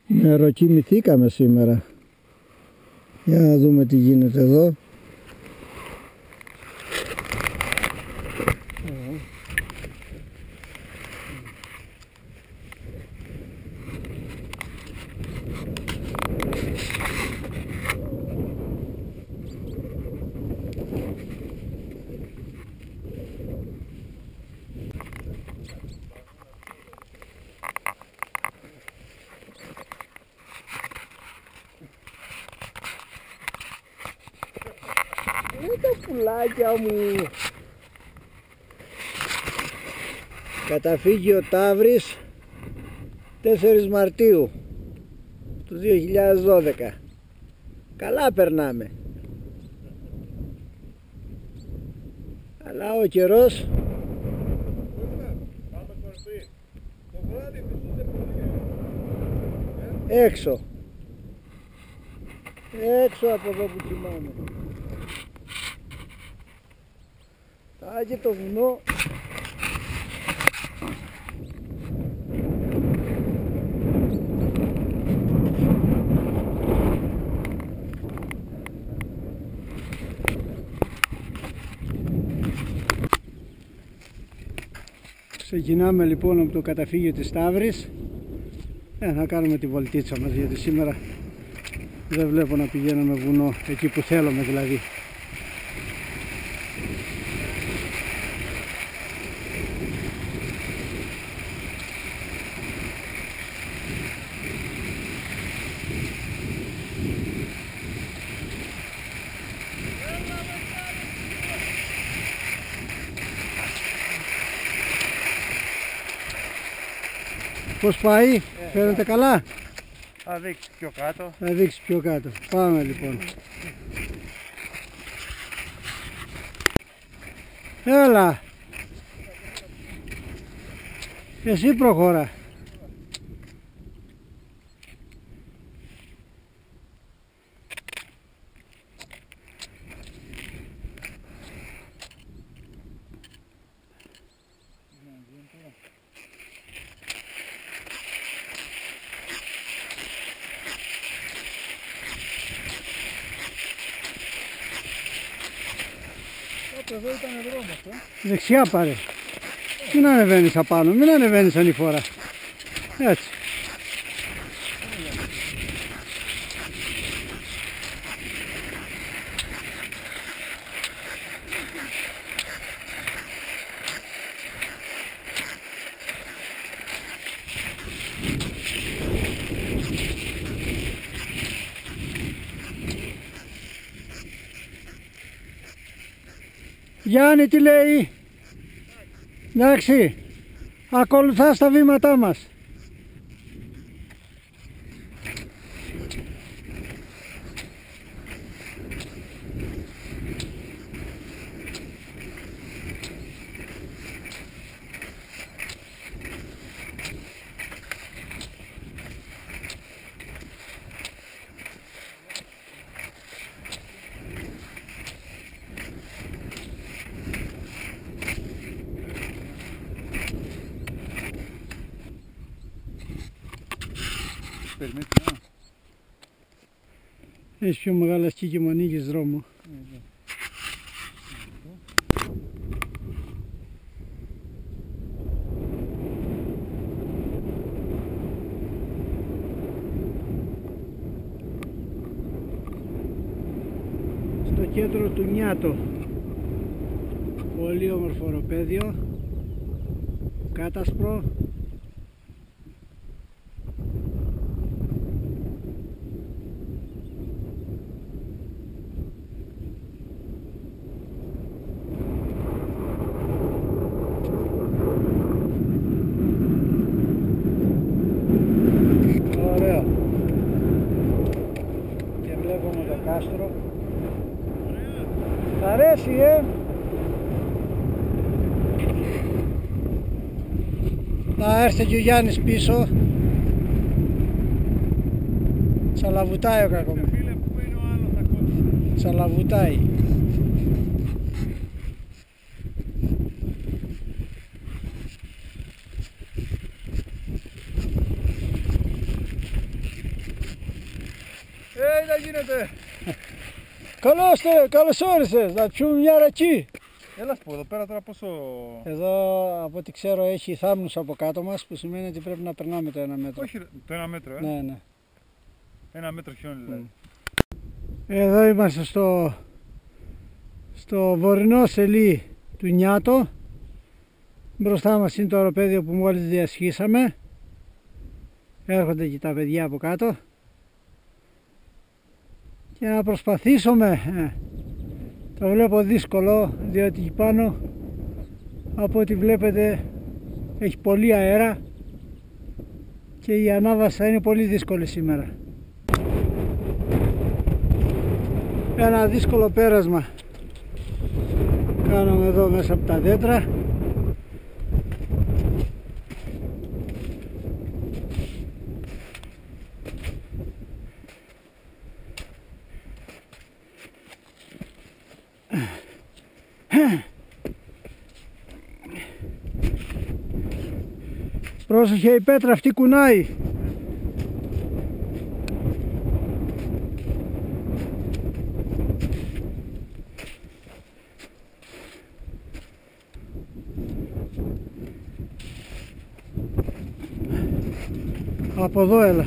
Νεροκοιμηθήκαμε σήμερα. Για να δούμε τι γίνεται εδώ. Τα πουλάκια μου. Καταφύγιο Ταύρης, 4 Μαρτίου του 2012. Καλά περνάμε. Αλλά ο καιρός έξω από εδώ που κοιμάμαι. Και το βουνό ξεκινάμε λοιπόν από το καταφύγιο της Ταύρης. Θα κάνουμε τη βολτίτσα μας, γιατί σήμερα δεν βλέπω να πηγαίνουμε βουνό εκεί που θέλουμε δηλαδή. Πώς πάει, φαίνεται καλά? Θα δείξει πιο κάτω. Θα δείξει πιο κάτω. Πάμε λοιπόν. Έλα. Εσύ προχώρα. Εδώ ήταν δρόμος, Δεξιά πάρε. Μην ανεβαίνεις απάνω, μην ανεβαίνεις ανηφόρα. Έτσι. Γιάννη, τι λέει? Εντάξει, ακολουθάς τα βήματά μας. Έχεις πιο μεγάλα ασκή και μου ανοίγεις δρόμο. Στο κέντρο του Νιάτο. Πολύ όμορφο οροπέδιο. Κάτασπρο. Κάστρο. Σ' αρέσει, Θα έρθει και ο Γιάννης πίσω. Τσαλαβουτάει ο κακομοίρης. Τσαλαβουτάει. να γίνεται. Καλώς όρισες, να πιούμε μια ρακή. Έλα πω εδώ πέρα τώρα πόσο... Εδώ από ό,τι ξέρω έχει θάμνους από κάτω μας, που σημαίνει ότι πρέπει να περνάμε το 1 μέτρο. Όχι το 1 μέτρο, Ναι, ναι. 1 μέτρο χιόνι δηλαδή. Εδώ είμαστε στο βορεινό σελί του Νιάτο. Μπροστά μας είναι το αεροπέδιο που μόλις διασχίσαμε. Έρχονται και τα παιδιά από κάτω. Και να προσπαθήσουμε, το βλέπω δύσκολο, διότι εκεί πάνω από ό,τι βλέπετε έχει πολύ αέρα και η ανάβαση θα είναι πολύ δύσκολη σήμερα. Ένα δύσκολο πέρασμα κάναμε εδώ μέσα από τα δέντρα. Πρόσεχε, η πέτρα αυτή κουνάει. Από εδώ έλα.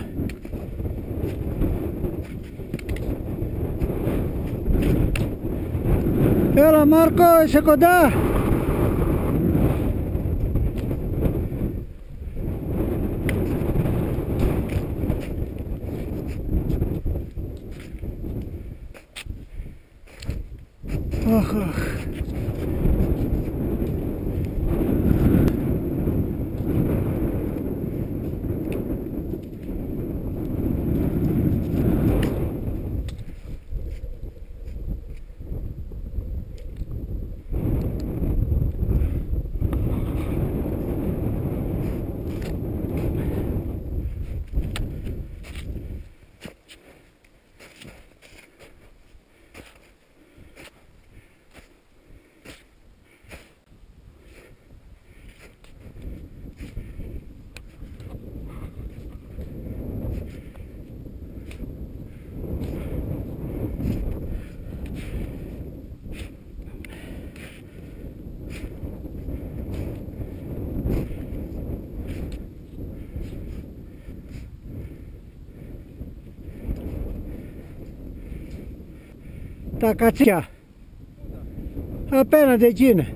Έλα Μάρκο, είσαι κοντά. Αχ, αχ. Τα κατσιά απέναντι εκεί είναι.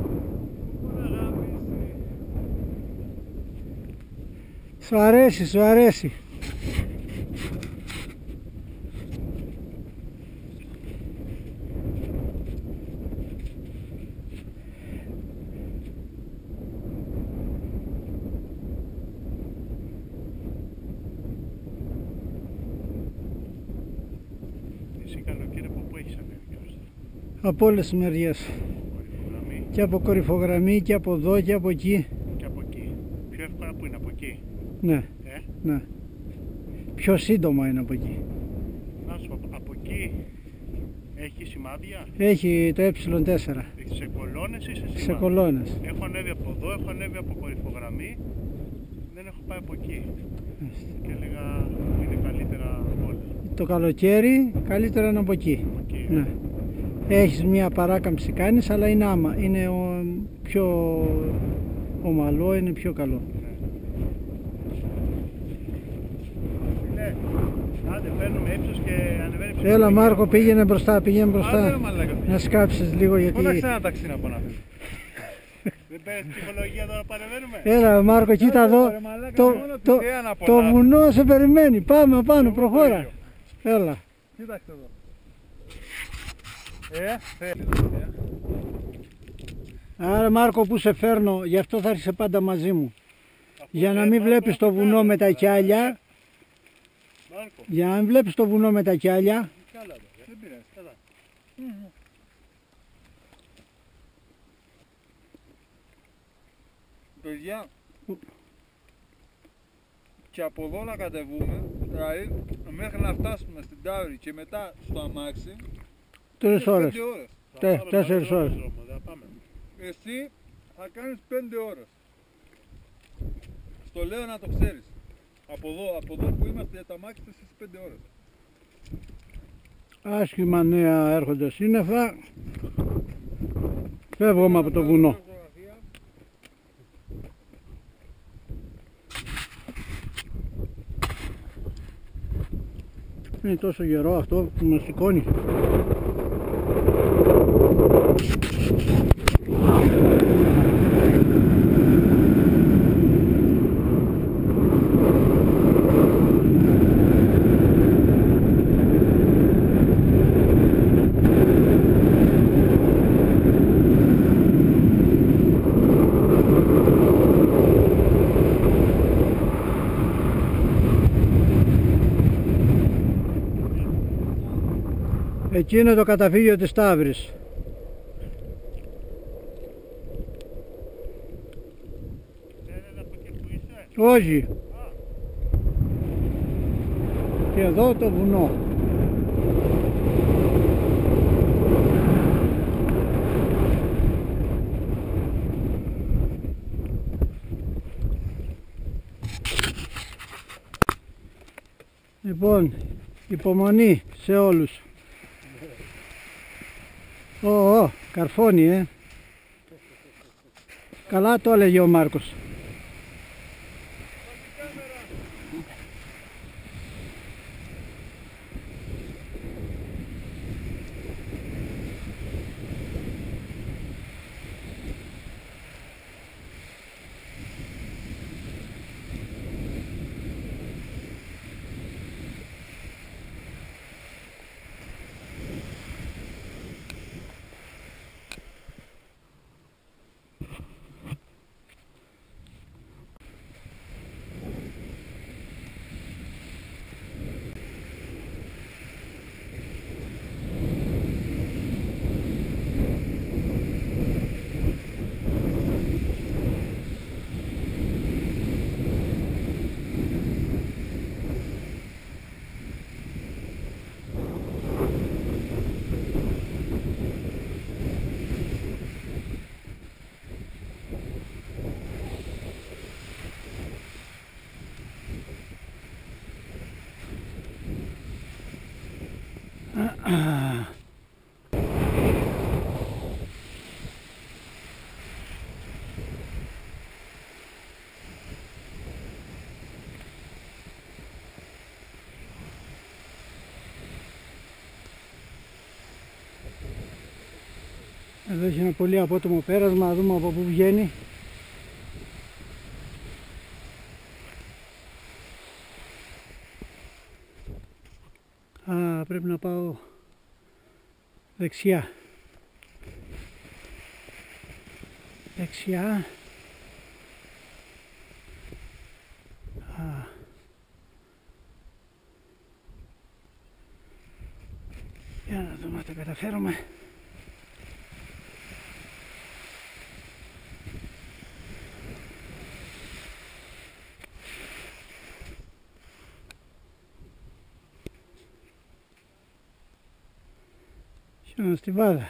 Σου αρέσει, σου αρέσει. Εσύ καλοκαίρι από πού έχεις ανέβει? Από όλες τις μεριές. Κορυφογραμμή Και από κορυφογραμμή και από εδώ και από εκεί. και από εκεί. Πιο εύκολα που είναι από εκεί. Ναι, ναι. Πιο σύντομα είναι από εκεί. Να σου πω, από εκεί έχει σημάδια? Έχει το ε4. Σε κολόνες ή σε σημάδια? Σε κολόνες. Έχω ανέβει από εδώ, έχω ανέβει από κορυφογραμμή. Δεν έχω πάει από εκεί. Και έλεγα είναι καλύτερα όλα. Το καλοκαίρι καλύτερα είναι από εκεί. Από εκεί, Ναι. Έχεις μια παράκαμψη κάνεις, αλλά είναι είναι πιο ομαλό, είναι πιο καλό. Ναι. Άντε, παίρνουμε ύψος και ανεβαίνει ψηλό. Έλα Μάρκο, πήγαινε μπροστά, πήγαινε μπροστά. Άντε, ρε μαλάκα. Να σκάψεις λίγο γιατί... Φώναξε ένα ταξί να πω να φύγει. Δεν παίρνεις ψυχολογία τώρα, παρεμβαίνουμε. Έλα Μάρκο, κοίτα εδώ. ρε μαλάκα, Το, μόνο το, τη θέα να το απολαύσεις. βουνό σε περιμένει. Πάμε πάνω, προχώρα. ίδιο. Έλα. Κοίταξε εδώ. Θέλει. Άρα Μάρκο, που σε φέρνω, γι' αυτό θα έρχεσαι πάντα μαζί μου. Για να μην Μάρκο, βλέπεις το βουνό με τα κιάλια. Μάρκο, Για να μην βλέπεις το βουνό με τα κιάλια. καλά εδώ. Δεν πειράζει, καλά. Παιδιά, και από εδώ να κατεβούμε, δηλαδή μέχρι να φτάσουμε στην Ταύρη και μετά στο αμάξι, 3 ώρες. 5 ώρες. 4 ώρες. Εσύ θα κάνεις 5 ώρες. Στο λέω να το ξέρεις. Από εδώ που είμαστε για τα αμάξι στις 5 ώρες. Άσχημα νέα έρχονται σύννεφα. Φεύγουμε από το βουνό. Είναι τόσο γερό αυτό που μας σηκώνει. Εκεί είναι το καταφύγιο της Σταύρης. Όχι. Και εδώ το βουνό. Λοιπόν, υπομονή σε όλους. Καρφώνει, Καλά το έλεγε ο Μάρκος. Εδώ έχει ένα πολύ απότομο πέρασμα, να δούμε από πού βγαίνει. Πρέπει να πάω δεξιά. Δεξιά. Για να δούμε αν τα καταφέρουμε. Στη Βάδα.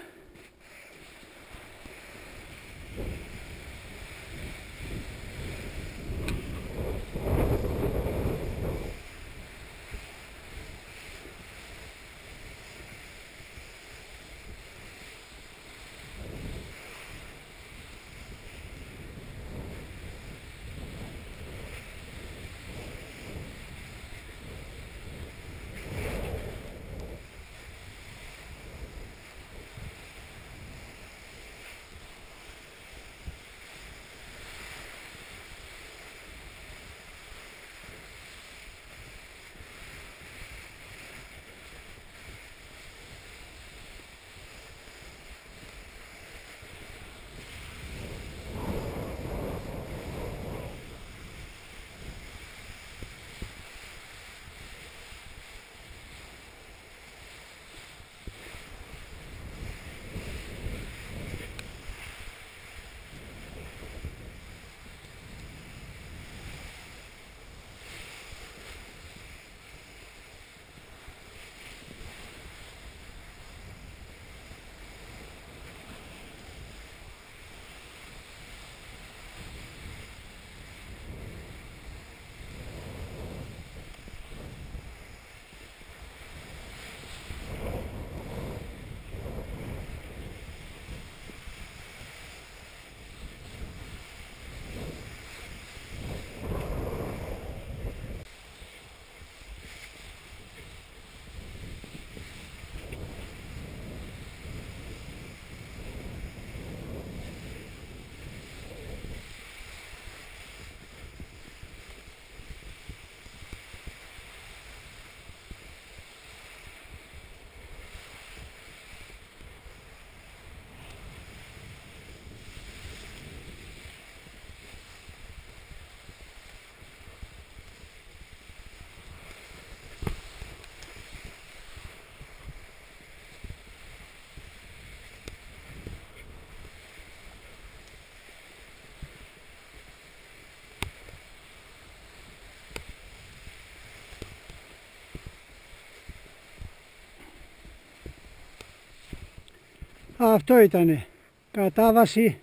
Αυτό ήτανε. Κατάβαση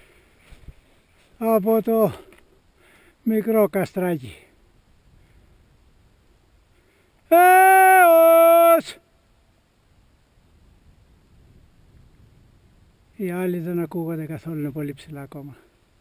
από το μικρό καστράκι. Έως! Οι άλλοι δεν ακούγονται καθόλου, είναι πολύ ψηλά ακόμα.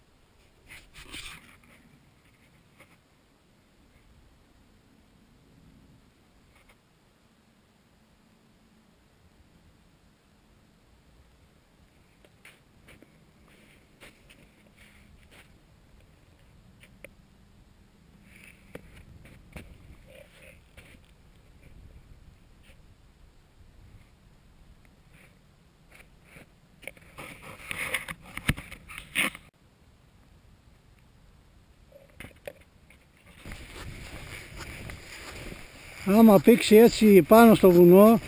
Άμα πήξει έτσι πάνω στο βουνό,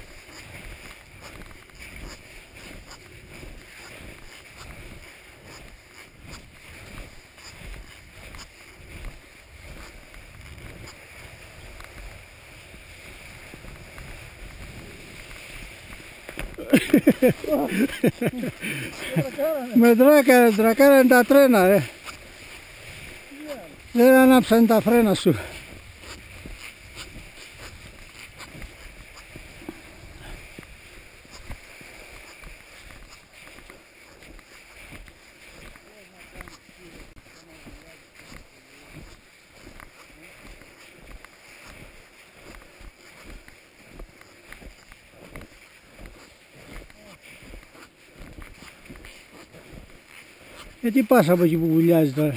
με τρακάρανε τα τρένα, δεν ανάψανε τα φρένα σου. Γιατί πας από εκεί που βουλιάζει τώρα?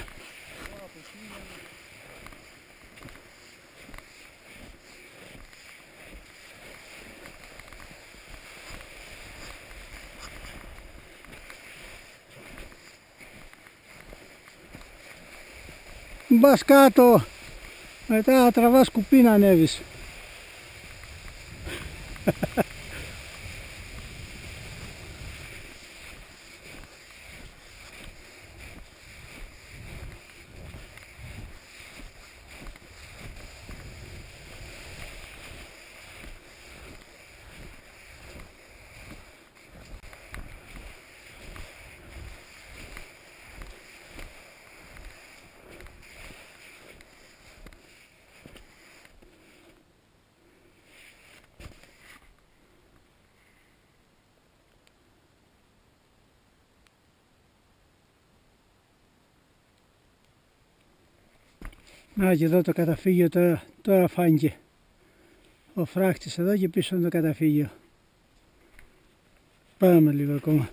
Μπας κάτω, μετά τραβάς κουπί να ανέβεις. Να και εδώ το καταφύγιο τώρα φάνηκε. Ο φράχτης εδώ και πίσω είναι το καταφύγιο. Πάμε λίγο ακόμα.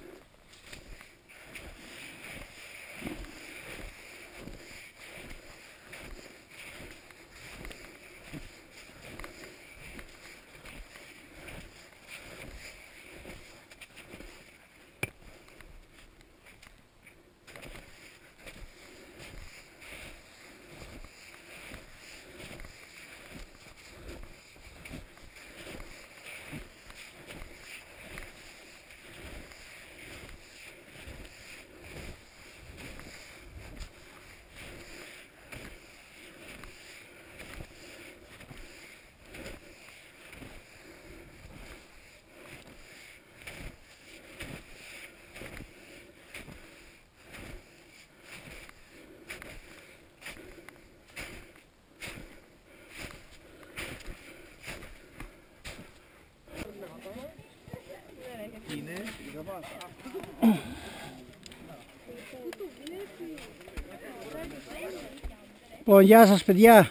Λοιπόν, γεια σας παιδιά.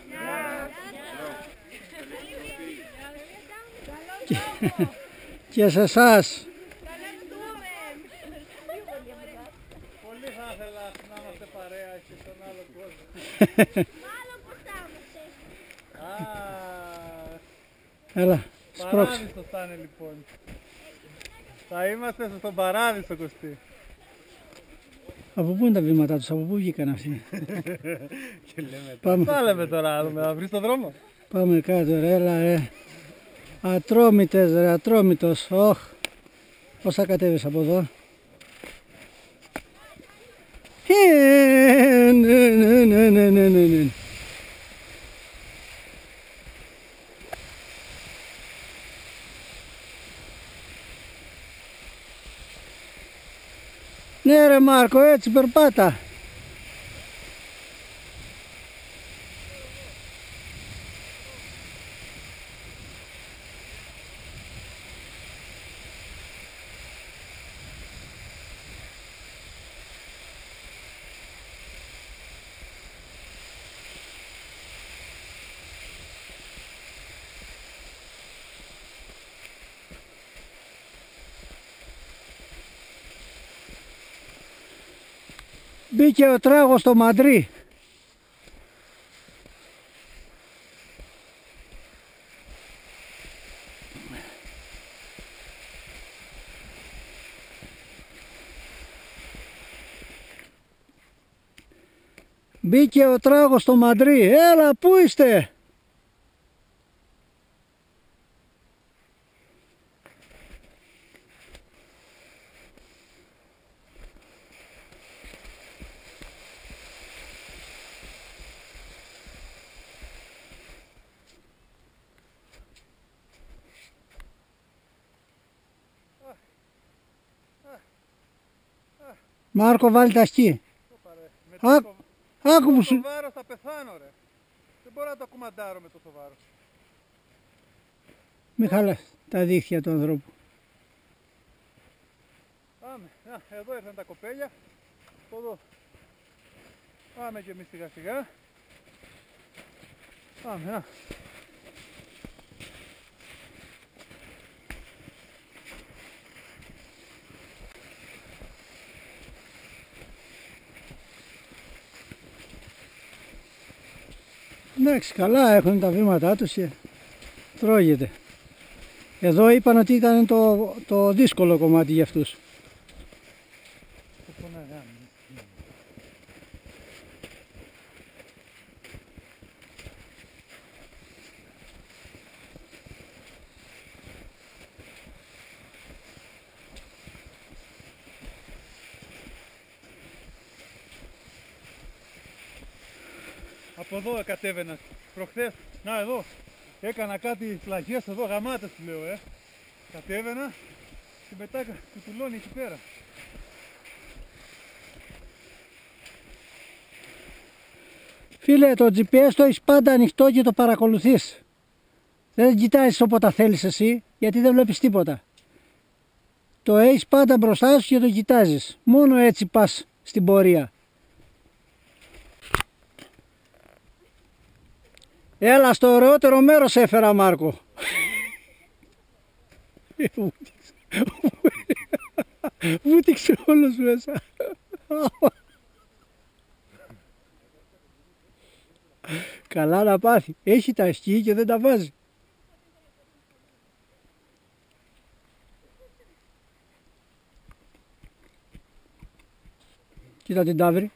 Και σε εσάς. Πολύ θα ήθελα να είμαστε παρέα και στον άλλο κόσμο. Μάλλον πως θα είμαστε. Έλα, σπρώξε. Παράδεισο θα είναι λοιπόν. Θα είμαστε στον παράδεισο, Κωστή. Από πού είναι τα βήματά τους, από πού βγήκαν αυτοί? Και λέμε, Πάμε. θα λέμε τώρα, να βρεις τον δρόμο. Πάμε κάτω ρε, έλα ρε. Ατρόμητες ρε, ατρόμητος. Όχ. Πώς θα κατέβεις από εδώ? Ναι. Ναι ρε Μάρκο, έτσι περπάτα. Μπήκε ο τράγος στο Μαντρί. Μπήκε ο τράγος στο Μαντρί. Έλα, πού είστε? Μάρκο, βάλει τα σκι. Άκου που σου... το βάρος θα πεθάνω ρε. Δεν μπορώ να το κουμαντάρω με τόσο βάρος. Μη χαλάς τα δίχτυα του ανθρώπου. Πάμε. Εδώ ήρθαν τα κοπέλια. Από εδώ. Πάμε και εμείς σιγά σιγά. Πάμε. Εντάξει, καλά έχουν τα βήματά τους και τρώγεται. Εδώ είπαν ότι ήταν το δύσκολο κομμάτι για αυτούς. Από εδώ κατέβαινα προχθές, να εδώ, έκανα κάτι πλαγιές εδώ, γαμάτες του λέω κατέβαινα και μετά κουτουλώνει εκεί πέρα. Φίλε, το GPS το έχεις πάντα ανοιχτό και το παρακολουθείς. Δεν κοιτάζεις όποτε θέλεις εσύ, γιατί δεν βλέπεις τίποτα. Το έχεις πάντα μπροστά σου και το κοιτάζεις. Μόνο έτσι πας στην πορεία. Έλα, στο ωραιότερο μέρος έφερα, Μάρκο. Βούτυξε όλος μέσα. Καλά να πάθει. Έχει τα σκι και δεν τα βάζει. Κοίτα την ταύρη.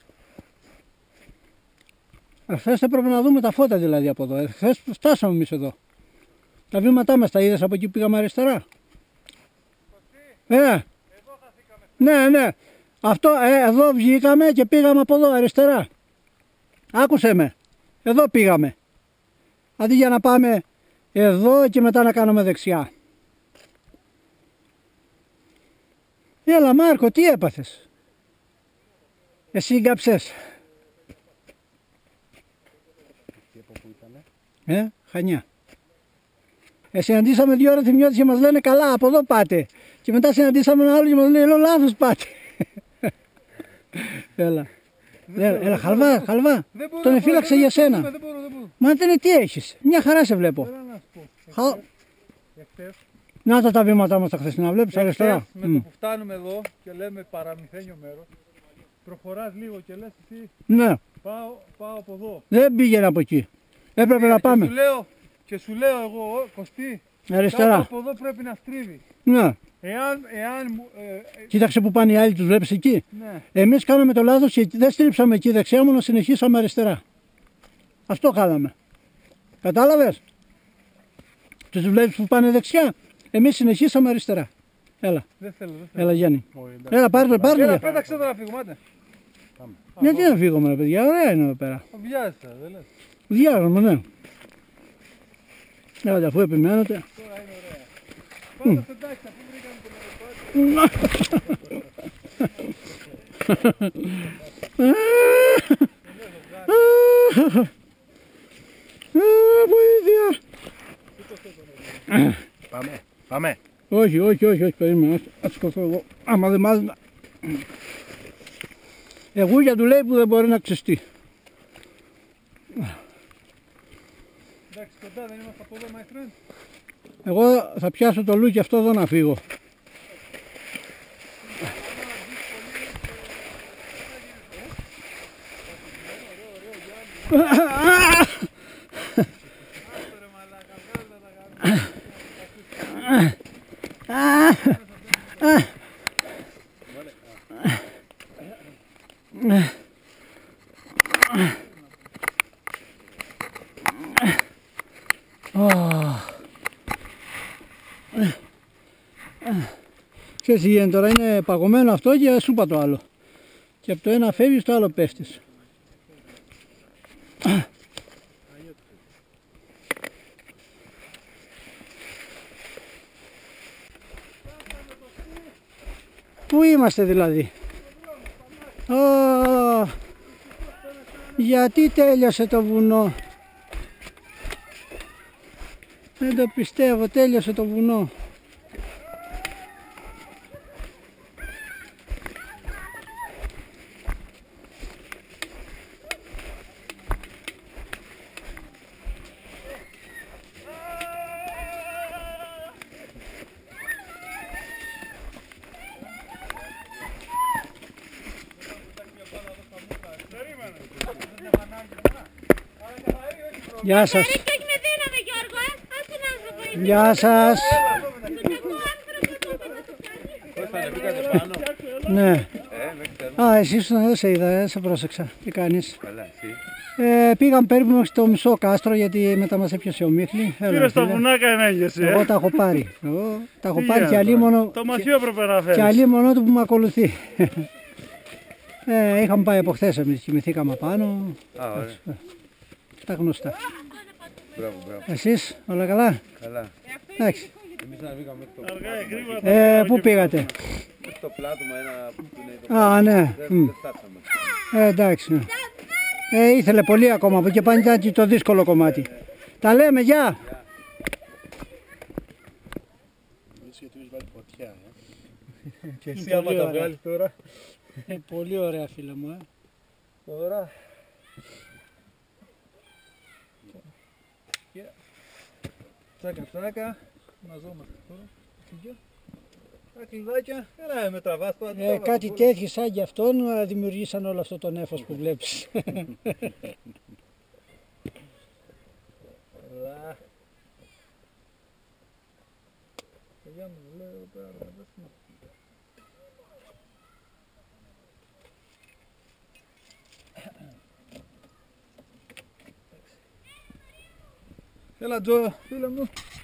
Χθες έπρεπε να δούμε τα φώτα δηλαδή από εδώ. Χθες φτάσαμε εμείς εδώ. Τα βήματά μας τα είδες από εκεί που πήγαμε αριστερά. Εδώ χαθήκαμε. Ναι. Αυτό, εδώ βγήκαμε και πήγαμε από εδώ αριστερά. Άκουσε με. Εδώ πήγαμε. Αντί για να πάμε εδώ και μετά να κάνουμε δεξιά. Έλα Μάρκο, τι έπαθες? Εσύ γκάψες. Χανιά. Συναντήσαμε 2 ώρες θυμιώτες και μας λένε καλά, από εδώ πάτε. Και μετά συναντήσαμε ένα άλλο και μας λέει λάθος πάτε. Έλα. Έλα, χαλβά. Τον εφύλαξε για σένα. Δεν μπορώ. Μα δεν είναι, τι έχεις? Μια χαρά σε βλέπω. Να τα βήματά μας τα χθεσινά, βλέπεις αριστερά. Με το που φτάνουμε εδώ και λέμε παραμυθένιο μέρος, προχωράς λίγο και λες εσύ, ναι. πάω από εδώ. Δεν πήγαινε από εκεί. Έπρεπε να πάμε. Και σου λέω εγώ, Κωστή, αριστερά. Από εδώ πρέπει να στρίβει. Ναι. Κοίταξε που πάνε οι άλλοι, τους βλέπεις εκεί. Ναι. Εμείς κάναμε το λάθος και δεν στρίψαμε εκεί δεξιά, μόνο συνεχίσαμε αριστερά. Αυτό κάναμε. Κατάλαβες? Τους βλέπεις που πάνε δεξιά, εμείς συνεχίσαμε αριστερά. Έλα. Δεν θέλω. Έλα Γιάννη. Έλα πάρε το. Έλα πέταξε εδώ να φύγουμε, άντε. Γιατί να φύγουμε ρε παιδιά, ωραία είναι εδώ πέρα. Βιάζεσαι, δεν λες? Βιάζομαι, ναι. Έλα, αφού επιμένετε. Τώρα είναι ωραία. Πάμε στο τάξη, αφού βρήκαμε το μεροκότη. Βοήθεια. Πάμε. Όχι, περίμενα, ας σκοτώ εγώ. Άμα δεν μάθει να... Εγούγια του λέει που δεν μπορεί να ξεστεί. Εντάξει, κοντά δεν είμαστε από εδώ, my friend. Εγώ θα πιάσω το λούκι αυτό εδώ να φύγω. Ξέρεις τι γίνεται τώρα, είναι παγωμένο αυτό και σούπα το άλλο. Και από το ένα φεύγεις, το άλλο πέφτεις. Πού είμαστε δηλαδή? Γιατί τέλειωσε το βουνό? Δεν το πιστεύω, τέλειωσε το βουνό. Γεια σας. Ρίχτω έχει με δύναμη, Γιώργο, άσε να σου βοηθήσω. Γεια σας. Πώς θα ανεβήκατε πάνω? Ναι. Μέχρι Α, εσύ ήσουν, δεν σε είδα, δεν σε πρόσεξα. Τι κάνεις? καλά, εσύ. Πήγαμε περίπου μέχρι το μισό κάστρο γιατί μετά μας έπιασε ο Μίχλη. Πήρε στα βουνάκα ενέγγεσαι. Εγώ τα έχω πάρει. Εγώ τα έχω πάρει και αλίμονο. Το μαχείο έπρεπε να φέρεις. Και αλίμονο του που με ακολουθεί. Είχαμε πάει από χθες εμείς, κοιμηθήκαμε πάνω. Α, ωραία. Τα γνωστά. Μπράβο. Εσείς, όλα καλά? Καλά. Εντάξει. Εμείς ανεβήκαμε μέχρι το Πού πήγατε? μέχρι το πλάτωμα ένα που είναι το Α, ναι. δεν φτάσαμε. Εντάξει. Ναι. Ήθελε πολύ ακόμα, που και πάνε ήταν το δύσκολο κομμάτι. Τα λέμε, γεια! Και εσύ άμα τα βγάλεις τώρα. Πολύ ωραία φίλε μου. Τώρα. Τσάκα. Μαζόμαστε τώρα. Τα κλειδάκια. Έλα με τραβάς τώρα. Κάτι τέτοιο σαν γι' αυτόν δημιουργήσαν όλο αυτό το νέφος που βλέπεις. Ωραία. Παιδιά μου λέει εδώ πέρα. Έλα Τζο, φίλε μου.